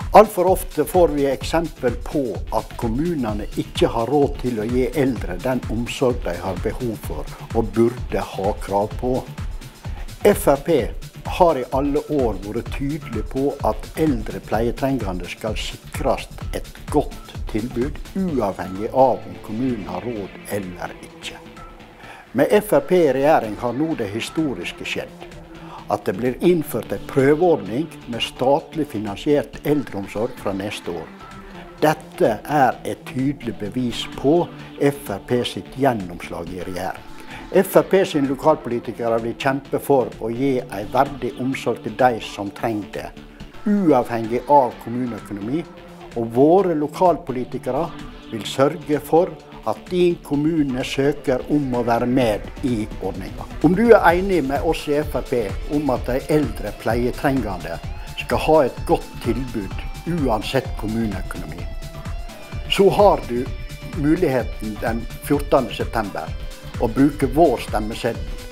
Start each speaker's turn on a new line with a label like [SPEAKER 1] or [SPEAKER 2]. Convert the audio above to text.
[SPEAKER 1] Alt for ofte får vi eksempel på at kommunene ikke har råd til å gi eldre den omsorg de har behov for og burde ha krav på. Frp har i alle år vært tydelig på at eldre pleietrengende skal sikres et godt tilbud, uavhengig av om kommunen har råd eller ikke. Med Frp i regjering har nå det historiske skjedd, at det blir innført en prøveordning med statlig finansiert eldreomsorg fra neste år. Dette er et tydelig bevis på Frp sitt gjennomslag i regjering. Frp sine lokalpolitikere vil kjempe for å gi en verdig omsorg til de som trenger det, uavhengig av kommuneøkonomi, og våre lokalpolitikere vil sørge for at din kommune søker om å være med i ordningen. Om du er enig med oss i Frp om at de eldre pleietrengende skal ha et godt tilbud uansett kommuneøkonomi, så har du muligheten den 14. september å bruke vår stemmeseddel